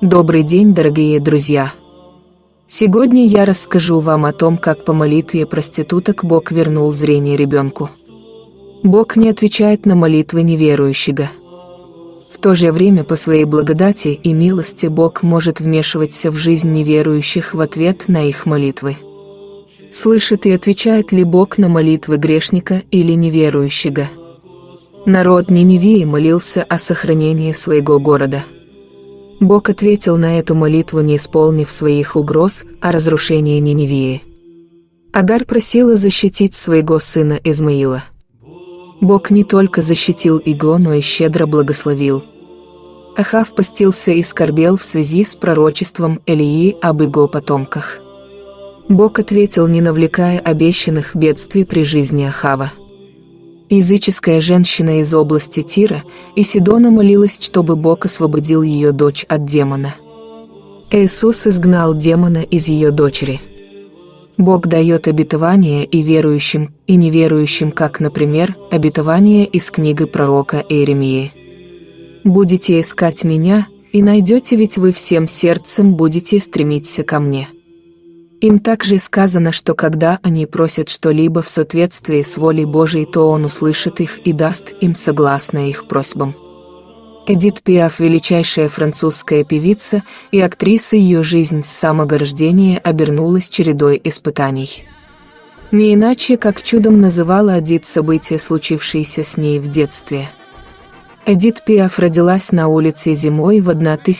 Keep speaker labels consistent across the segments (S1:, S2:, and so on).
S1: Добрый день, дорогие друзья! Сегодня я расскажу вам о том, как по молитве проституток Бог вернул зрение ребенку. Бог не отвечает на молитвы неверующего. В то же время по своей благодати и милости Бог может вмешиваться в жизнь неверующих в ответ на их молитвы. Слышит и отвечает ли Бог на молитвы грешника или неверующего? Народ Ниневии молился о сохранении своего города. Бог ответил на эту молитву, не исполнив своих угроз о разрушении Ниневии. Агарь просила защитить своего сына Измаила. Бог не только защитил его, но и щедро благословил. Ахав постился и скорбел в связи с пророчеством Элии об его потомках. Бог ответил, не навлекая обещанных бедствий при жизни Ахава. Языческая женщина из области Тира и Сидона молилась, чтобы Бог освободил ее дочь от демона. Иисус изгнал демона из ее дочери. Бог дает обетования и верующим, и неверующим, как, например, обетование из книги пророка Иеремии. «Будете искать меня, и найдете, ведь вы всем сердцем будете стремиться ко мне». Им также сказано, что когда они просят что-либо в соответствии с волей Божией, то Он услышит их и даст им согласно их просьбам. Эдит Пиаф, величайшая французская певица и актриса, ее жизнь с самого рождения обернулась чередой испытаний. Не иначе, как чудом называла Эдит события, случившиеся с ней в детстве. Эдит Пиаф родилась на улице зимой в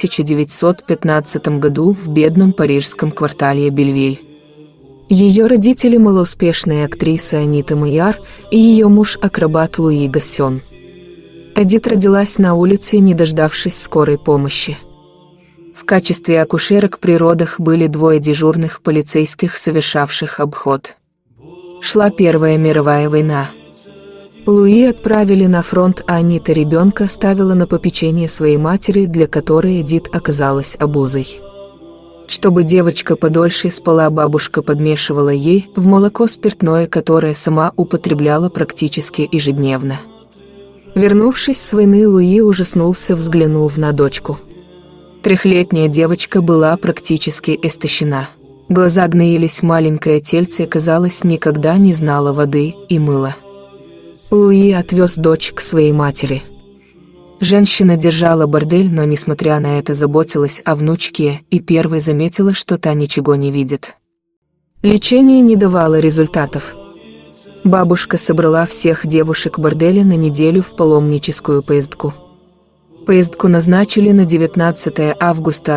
S1: 1915 году в бедном парижском квартале Бельвиль. Ее родители – малоуспешная актриса Анита Маяр и ее муж-акробат Луи Гассен. Эдит родилась на улице, не дождавшись скорой помощи. В качестве акушерок при родах были двое дежурных полицейских, совершавших обход. Шла Первая мировая война. Луи отправили на фронт, а Анита ребенка ставила на попечение своей матери, для которой Эдит оказалась обузой. Чтобы девочка подольше спала, бабушка подмешивала ей в молоко спиртное, которое сама употребляла практически ежедневно. Вернувшись с войны, Луи ужаснулся, взглянув на дочку. Трехлетняя девочка была практически истощена. Глаза гноились, маленькое тельце, казалось, никогда не знало воды и мыла. Луи отвез дочь к своей матери. Женщина держала бордель, но, несмотря на это, заботилась о внучке и первой заметила, что та ничего не видит. Лечение не давало результатов. Бабушка собрала всех девушек борделя на неделю в паломническую поездку. Поездку назначили на 19 августа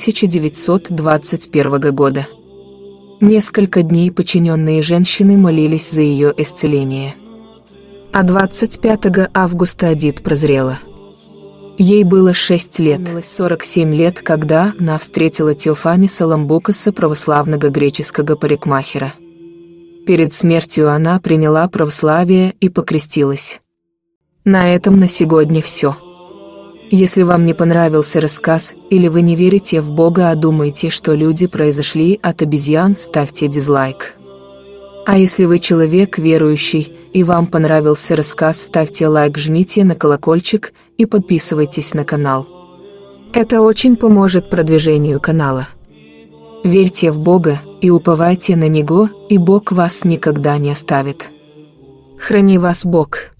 S1: 1921 года. Несколько дней подчиненные женщины молились за ее исцеление. А 25 августа Эдит прозрела. Ей было 6 лет, 47 лет, когда она встретила Теофаниса Ламбукаса, православного греческого парикмахера. Перед смертью она приняла православие и покрестилась. На этом на сегодня все. Если вам не понравился рассказ, или вы не верите в Бога, а думаете, что люди произошли от обезьян, ставьте дизлайк. А если вы человек верующий и вам понравился рассказ, ставьте лайк, жмите на колокольчик и подписывайтесь на канал. Это очень поможет продвижению канала. Верьте в Бога и уповайте на Него, и Бог вас никогда не оставит. Храни вас Бог.